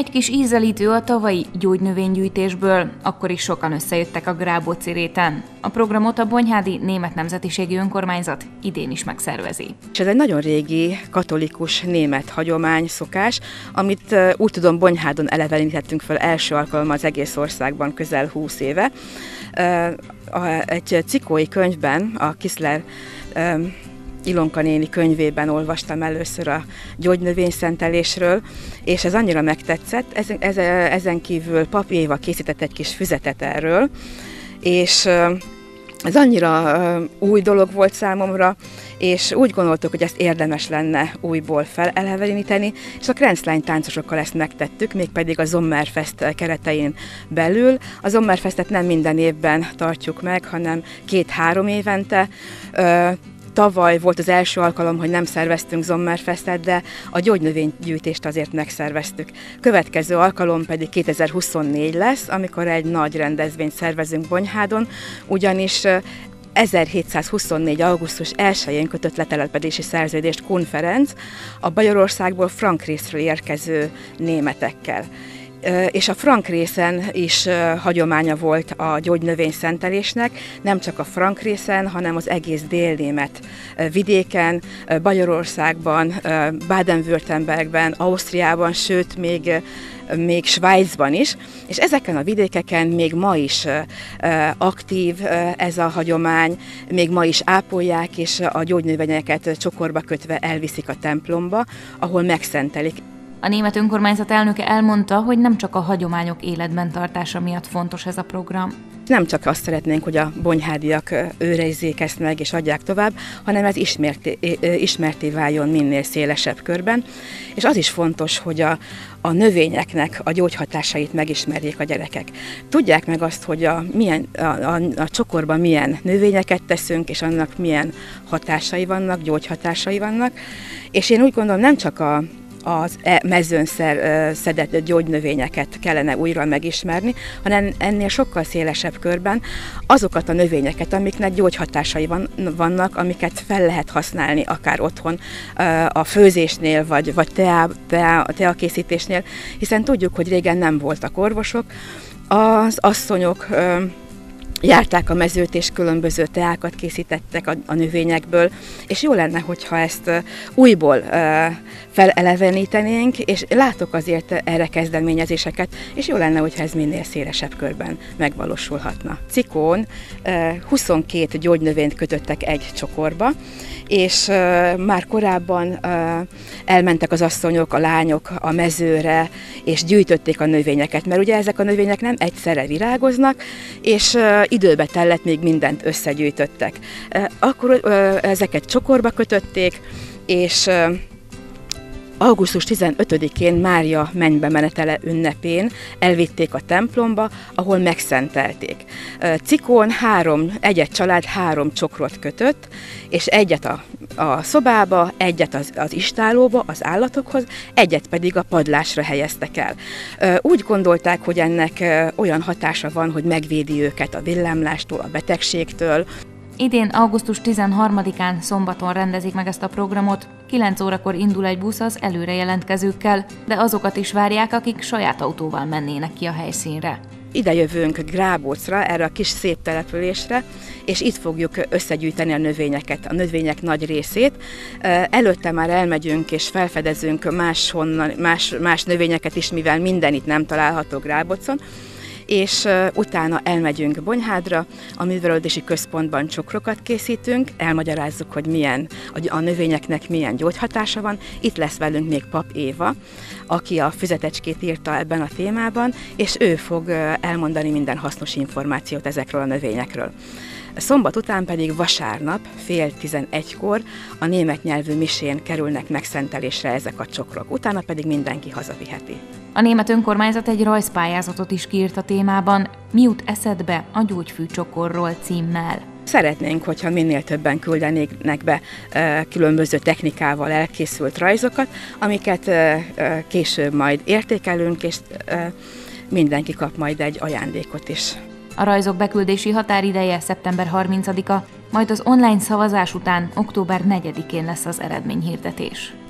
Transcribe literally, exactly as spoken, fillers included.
Egy kis ízelítő a tavalyi gyógynövénygyűjtésből, akkor is sokan összejöttek a Gráboci réten. A programot a Bonyhádi Német Nemzetiségi Önkormányzat idén is megszervezi. És ez egy nagyon régi katolikus német hagyomány, szokás, amit úgy tudom Bonyhádon elevenítettünk fel első alkalommal az egész országban közel húsz éve. Egy cikói könyvben, a Kiszler Ilonka néni könyvében olvastam először a gyógynövényszentelésről, és ez annyira megtetszett, ezen, ezen kívül Pap Éva készített egy kis füzetet erről, és ez annyira új dolog volt számomra, és úgy gondoltuk, hogy ezt érdemes lenne újból feleleveníteni, és a Krenzlein táncosokkal ezt megtettük, mégpedig a Sommerfest keretein belül. A Sommerfestet nem minden évben tartjuk meg, hanem két-három évente. Tavaly volt az első alkalom, hogy nem szerveztünk Sommerfestet, de a gyógynövénygyűjtést azért megszerveztük. Következő alkalom pedig kétezer-huszonnégy lesz, amikor egy nagy rendezvényt szervezünk Bonyhádon, ugyanis ezerhétszázhuszonnégy. augusztus elsején kötött letelepedési szerződést Kun Ferenc a Bajorországból frank részről érkező németekkel. És a frank részen is hagyománya volt a gyógynövényszentelésnek, nem csak a frank részen, hanem az egész délnémet vidéken, Bajorországban, Baden-Württembergben, Ausztriában, sőt még még Svájcban is, és ezeken a vidékeken még ma is aktív ez a hagyomány, még ma is ápolják, és a gyógynövényeket csokorba kötve elviszik a templomba, ahol megszentelik. A német önkormányzat elnöke elmondta, hogy nem csak a hagyományok életben tartása miatt fontos ez a program. Nem csak azt szeretnénk, hogy a bonyhádiak őrizzék ezt meg és adják tovább, hanem ez ismerté, ismerté váljon minél szélesebb körben. És az is fontos, hogy a, a növényeknek a gyógyhatásait megismerjék a gyerekek. Tudják meg azt, hogy a, milyen, a, a, a csokorban milyen növényeket teszünk, és annak milyen hatásai vannak, gyógyhatásai vannak. És én úgy gondolom, nem csak a az mezőn szedett gyógynövényeket kellene újra megismerni, hanem ennél sokkal szélesebb körben azokat a növényeket, amiknek gyógyhatásai van, vannak, amiket fel lehet használni akár otthon a főzésnél, vagy, vagy teá, teá, teakészítésnél, hiszen tudjuk, hogy régen nem voltak orvosok, az asszonyok járták a mezőt, és különböző teákat készítettek a, a növényekből, és jó lenne, hogyha ezt újból uh, felelevenítenénk, és látok azért erre kezdeményezéseket, és jó lenne, hogyha ez minél szélesebb körben megvalósulhatna. Cikón uh, huszonkét gyógynövényt kötöttek egy csokorba, és uh, már korábban uh, elmentek az asszonyok, a lányok a mezőre, és gyűjtötték a növényeket, mert ugye ezek a növények nem egyszerre virágoznak, és uh, időbe tellett, még mindent összegyűjtöttek. Uh, akkor uh, ezeket csokorba kötötték, és uh, augusztus tizenötödikén Mária mennybe menetele ünnepén elvitték a templomba, ahol megszentelték. Cikón három, egy-egy család három csokrot kötött, és egyet a, a szobába, egyet az, az istálóba, az állatokhoz, egyet pedig a padlásra helyeztek el. Úgy gondolták, hogy ennek olyan hatása van, hogy megvédi őket a villámlástól, a betegségtől. Idén augusztus tizenharmadikán szombaton rendezik meg ezt a programot, kilenc órakor indul egy busz az előre jelentkezőkkel, de azokat is várják, akik saját autóval mennének ki a helyszínre. Ide jövünk Grábocra, erre a kis szép településre, és itt fogjuk összegyűjteni a növényeket, a növények nagy részét. Előtte már elmegyünk és felfedezünk máshonnan, más, más növényeket is, mivel minden itt nem található Grábocon, és uh, utána elmegyünk Bonyhádra, a művelődési központban csokrokat készítünk, elmagyarázzuk, hogy milyen, a, a növényeknek milyen gyógyhatása van. Itt lesz velünk még Pap Éva, aki a füzetecskét írta ebben a témában, és ő fog uh, elmondani minden hasznos információt ezekről a növényekről. Szombat után pedig vasárnap fél tizenegykor a német nyelvű misén kerülnek megszentelésre ezek a csokrok, utána pedig mindenki hazaviheti. A német önkormányzat egy rajzpályázatot is kiírt a témában, Mi jut eszedbe a gyógyfű csokorról címmel. Szeretnénk, hogyha minél többen küldenének be e, különböző technikával elkészült rajzokat, amiket e, e, később majd értékelünk, és e, mindenki kap majd egy ajándékot is. A rajzok beküldési határideje szeptember harmincadika, majd az online szavazás után október negyedikén lesz az eredményhirdetés.